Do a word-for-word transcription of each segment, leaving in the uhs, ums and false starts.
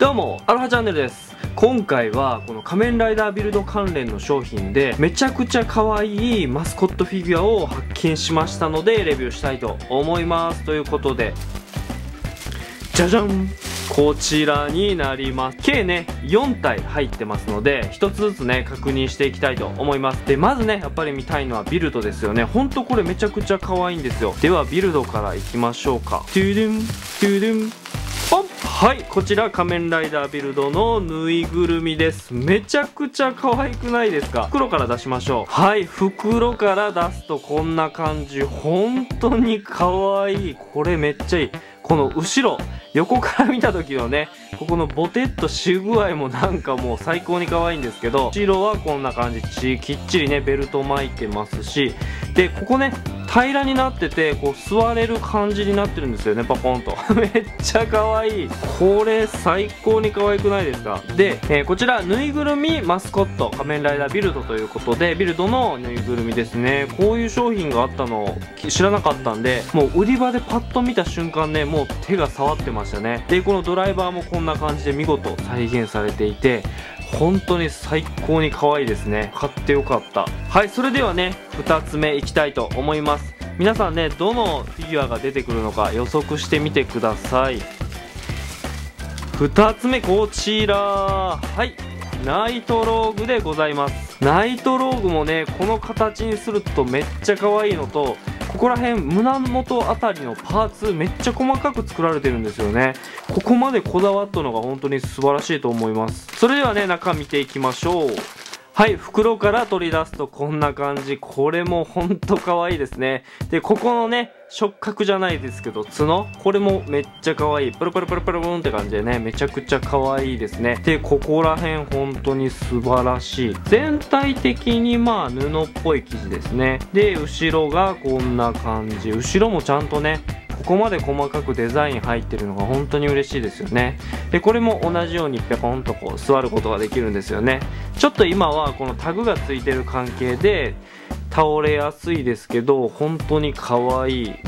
どうも、アロハチャンネルです。今回はこの仮面ライダービルド関連の商品でめちゃくちゃ可愛いマスコットフィギュアを発見しましたのでレビューしたいと思います。ということで、じゃじゃん、こちらになります。計ねよんたい入ってますのでひとつずつね確認していきたいと思います。でまずねやっぱり見たいのはビルドですよね。ほんとこれめちゃくちゃ可愛いんですよ。ではビルドからいきましょうか。トゥドゥントゥドゥンポン。はい、こちら仮面ライダービルドのぬいぐるみです。めちゃくちゃ可愛くないですか。袋から出しましょう。はい、袋から出すとこんな感じ。本当に可愛い。これめっちゃいい。この後ろ横から見た時のねここのボテッとし具合もなんかもう最高に可愛いんですけど、後ろはこんな感じ、ちきっちりねベルト巻いてますし、でここね平らになっててこう座れる感じになってるんですよね、パコンとめっちゃ可愛い。これ最高に可愛くないですか。で、えー、こちらぬいぐるみマスコット仮面ライダービルドということで、ビルドのぬいぐるみですね。こういう商品があったの知らなかったんで、もう売り場でパッと見た瞬間ねもう手が触ってましたね。でこのドライバーもこんな感じで見事再現されていて本当に最高に可愛いですね。買ってよかった。はい、それではねふたつめいきたいと思います。皆さんねどのフィギュアが出てくるのか予測してみてください。ふたつめこちら、はいナイトローグでございます。ナイトローグもねこの形にするとめっちゃ可愛いのと、ここら辺胸元あたりのパーツめっちゃ細かく作られてるんですよね。ここまでこだわったのが本当に素晴らしいと思います。それではね中見ていきましょう。はい、袋から取り出すとこんな感じ。これもほんと可愛いですね。でここのね触覚じゃないですけど角、これもめっちゃ可愛い。プルプルプルプルンって感じでねめちゃくちゃ可愛いですね。でここら辺本当に素晴らしい。全体的にまあ布っぽい生地ですね。で後ろがこんな感じ。後ろもちゃんとねここまで細かくデザイン入ってるのが本当に嬉しいですよね。でこれも同じようにペコンとこう座ることができるんですよね。ちょっと今はこのタグがついてる関係で倒れやすいですけど本当に可愛い。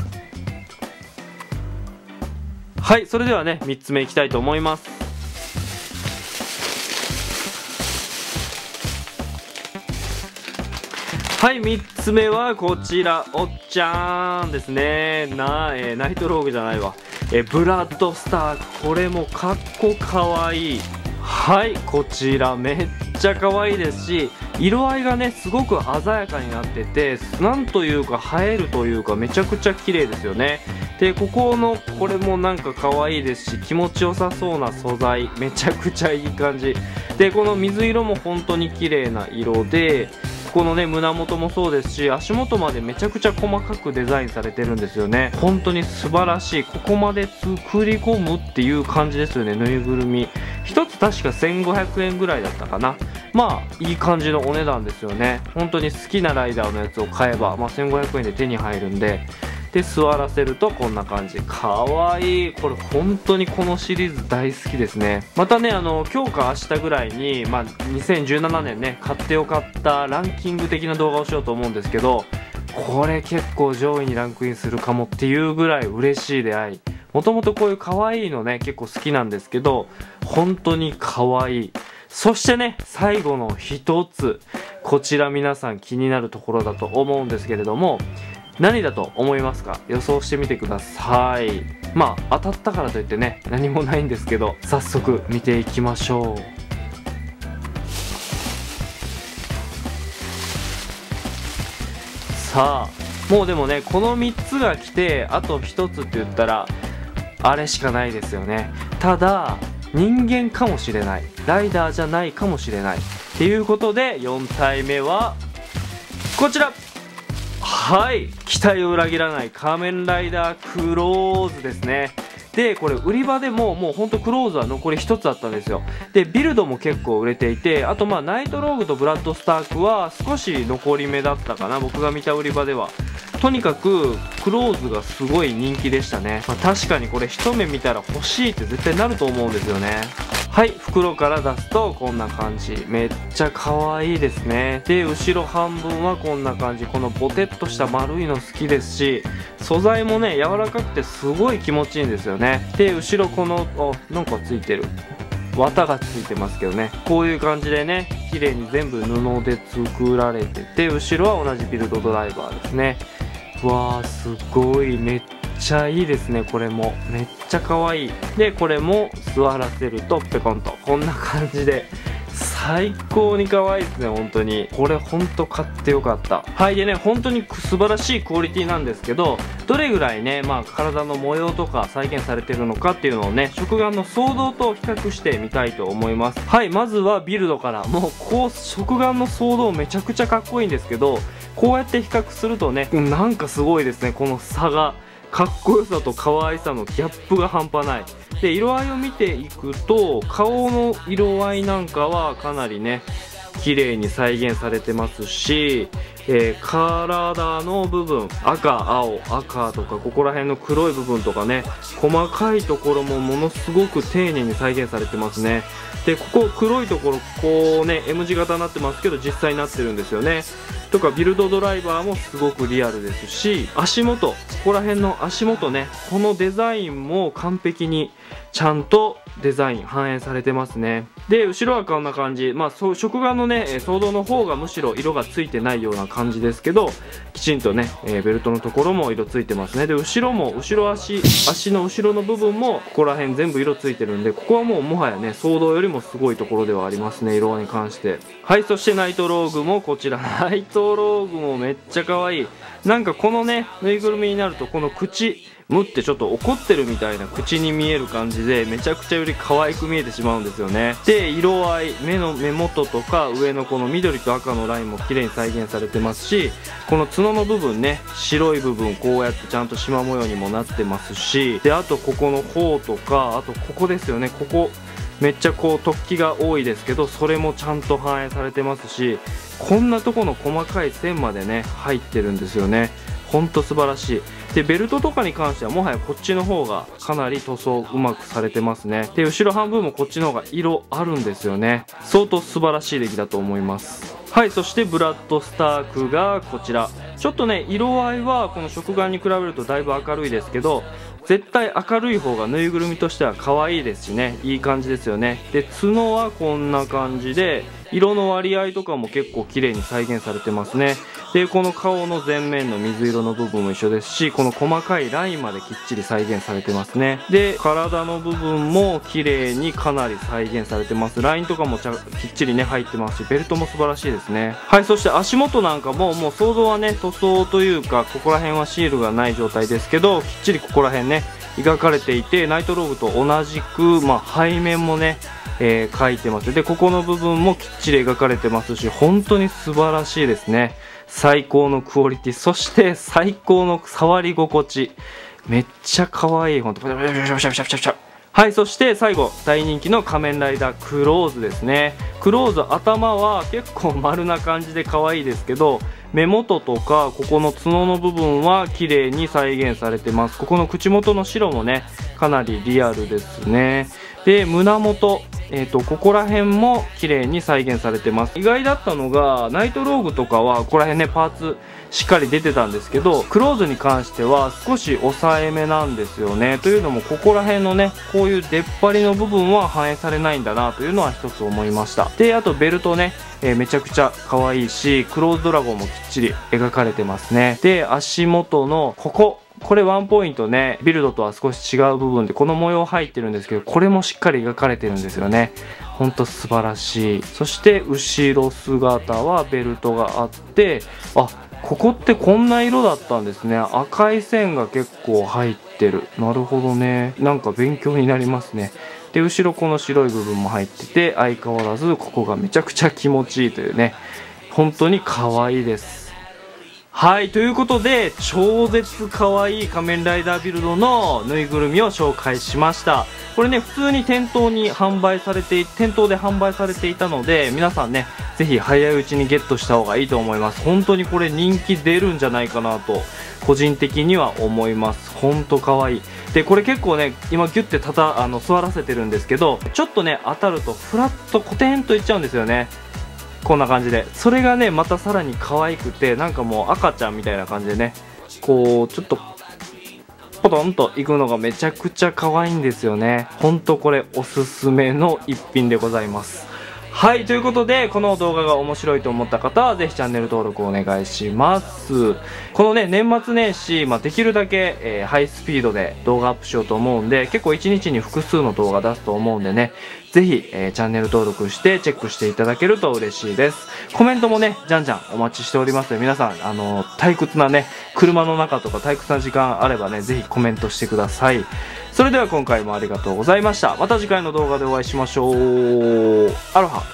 はい、それではねみっつめいきたいと思います。はい、みっつめはこちらおっちゃーんですね。な、えー、ナイトローグじゃないわ、えー、ブラッドスターク。これもかっこかわいい。はい、こちらめっちゃ可愛いですし、色合いがねすごく鮮やかになっててなんというか映えるというかめちゃくちゃ綺麗ですよね。でここのこれもなんか可愛いですし気持ちよさそうな素材、めちゃくちゃいい感じで、この水色も本当に綺麗な色で、このね胸元もそうですし足元までめちゃくちゃ細かくデザインされてるんですよね。本当に素晴らしい。ここまで作り込むっていう感じですよね。ぬいぐるみひとつ確かせんごひゃくえんぐらいだったかな。まあいい感じのお値段ですよね。本当に好きなライダーのやつを買えば、まあ、せんごひゃくえんで手に入るんで、で座らせるとこんな感じ。かわいい。これ本当にこのシリーズ大好きですね。またねあの今日か明日ぐらいに、まあ、にせんじゅうななねんね買ってよかったランキング的な動画をしようと思うんですけど、これ結構上位にランクインするかもっていうぐらい嬉しい出会い。もともとこういう可愛いのね結構好きなんですけど本当に可愛い。そしてね最後の一つ、こちら皆さん気になるところだと思うんですけれども、何だと思いますか。予想してみてください。まあ当たったからといってね何もないんですけど早速見ていきましょう。さあもうでもねこのみっつが来てあとひとつって言ったらあれしかないですよね。ただ人間かもしれない、ライダーじゃないかもしれないっていうことでよんたいめはこちら。はい、期待を裏切らない仮面ライダークローズですね。でこれ売り場でももうほんとクローズは残りひとつあったんですよ。でビルドも結構売れていて、あとまあナイトローグとブラッドスタークは少し残り目だったかな、僕が見た売り場では。とにかくクローズがすごい人気でしたね。まあ、確かにこれ一目見たら欲しいって絶対なると思うんですよね。はい、袋から出すとこんな感じ。めっちゃ可愛いですね。で後ろ半分はこんな感じ。このボテッとした丸いの好きですし、素材もね柔らかくてすごい気持ちいいんですよね。で後ろこのあなんかついてる綿がついてますけどね、こういう感じでね綺麗に全部布で作られてて、後ろは同じビルドドライバーですね。うわーすごい、めっちゃいいですね。これもめっちゃ可愛い。でこれも座らせるとペコンとこんな感じで最高に可愛いですね。本当にこれ本当買ってよかった。はい。でね、本当に素晴らしいクオリティなんですけど、どれぐらいね、まあ体の模様とか再現されてるのかっていうのをね、食玩のソードと比較してみたいと思います。はい。まずはビルドから。もうこう食玩のソードめちゃくちゃかっこいいんですけど、こうやって比較するとね、なんかすごいですね。この差が、かっこよさと可愛さのギャップが半端ない。で色合いを見ていくと、顔の色合いなんかはかなりね綺麗に再現されてますし、えー、体の部分、赤青赤とかここら辺の黒い部分とかね、細かいところもものすごく丁寧に再現されてますね。でここ黒いところこうね エム 字型になってますけど、実際になってるんですよね。とかビルドドライバーもすごくリアルですし、足元、ここら辺の足元ね、このデザインも完璧にちゃんとデザイン反映されてますね。で後ろはこんな感じ。まあそう食玩のねソードの方がむしろ色がついてないような感じですけど、きちんとね、えー、ベルトのところも色ついてますね。で後ろも後ろ足足の後ろの部分もここら辺全部色ついてるんで、ここはもうもはやねソードよりもすごいところではありますね、色に関して。はい。そしてナイトローグもこちら、ナイトローグもめっちゃ可愛い。なんかこのねぬいぐるみになると、この口むってちょっと怒ってるみたいな口に見える感じで、めちゃくちゃより可愛く見えてしまうんですよね。で色合い、目の目元とか上のこの緑と赤のラインも綺麗に再現されてますし、この角の部分ね、白い部分こうやってちゃんと縞模様にもなってますし、であとここの方とか、あとここですよね、ここめっちゃこう突起が多いですけど、それもちゃんと反映されてますし、こんなとこの細かい線までね入ってるんですよね。ほんと素晴らしい。でベルトとかに関してはもはやこっちの方がかなり塗装うまくされてますね。で後ろ半分もこっちの方が色あるんですよね。相当素晴らしい出来だと思います。はい。そしてブラッドスタークがこちら。ちょっとね色合いはこの食玩に比べるとだいぶ明るいですけど、絶対明るい方がぬいぐるみとしては可愛いですしね、いい感じですよね。で角はこんな感じで、色の割合とかも結構綺麗に再現されてますね。でこの顔の前面の水色の部分も一緒ですし、この細かいラインまできっちり再現されてますね。で体の部分も綺麗にかなり再現されてます。ラインとかもちゃきっちりね入ってますし、ベルトも素晴らしいですね。はい。そして足元なんかももう想像はね塗装というか、ここら辺はシールがない状態ですけど、きっちりここら辺ね描かれていて、ナイトローグと同じく、まあ、背面もね、えー、描いてます。でここの部分もきっちり描かれてますし、本当に素晴らしいですね。最高のクオリティ、そして最高の触り心地、めっちゃ可愛い。本当はい。そして最後、大人気の仮面ライダークローズですね。クローズ頭は結構丸な感じで可愛いですけど、目元とかここの角の部分は綺麗に再現されてます。ここの口元の白もねかなりリアルですね。で胸元、えーとここら辺も綺麗に再現されてます。意外だったのがナイトローグとかはここら辺ねパーツしっかり出てたんですけど、クローズに関しては少し抑えめなんですよね。というのもここら辺のねこういう出っ張りの部分は反映されないんだなというのは一つ思いました。であとベルトね、えー、めちゃくちゃ可愛いし、クローズドラゴンもきっちり描かれてますね。で足元のここ、これワンポイントね、ビルドとは少し違う部分でこの模様入ってるんですけど、これもしっかり描かれてるんですよね。ほんと素晴らしい。そして後ろ姿はベルトがあって、あ、ここってこんな色だったんですね。赤い線が結構入ってる。なるほどね。なんか勉強になりますね。で後ろこの白い部分も入ってて、相変わらずここがめちゃくちゃ気持ちいいというね、本当に可愛いです。はい、ということで超絶可愛い仮面ライダービルドのぬいぐるみを紹介しました。これね普通に店頭に販売されて店頭で販売されていたので、皆さんねぜひ早いうちにゲットした方がいいと思います。本当にこれ人気出るんじゃないかなと個人的には思います。本当可愛い。でこれ結構ね今ギュッてたたあの座らせてるんですけど、ちょっとね当たるとフラッとコテンといっちゃうんですよね。こんな感じで、それがねまたさらに可愛くて、なんかもう赤ちゃんみたいな感じでね、こうちょっとポトンといくのがめちゃくちゃ可愛いんですよね。ほんとこれおすすめの一品でございます。はい、ということで、この動画が面白いと思った方は、ぜひチャンネル登録お願いします。このね、年末年始、まあ、できるだけ、えー、ハイスピードで動画アップしようと思うんで、結構いちにちに複数の動画出すと思うんでね、ぜひ、えー、チャンネル登録してチェックしていただけると嬉しいです。コメントもね、じゃんじゃんお待ちしておりますので、皆さん、あのー、退屈なね、車の中とか退屈な時間あればね、ぜひコメントしてください。それでは今回もありがとうございました。また次回の動画でお会いしましょう。アロハ。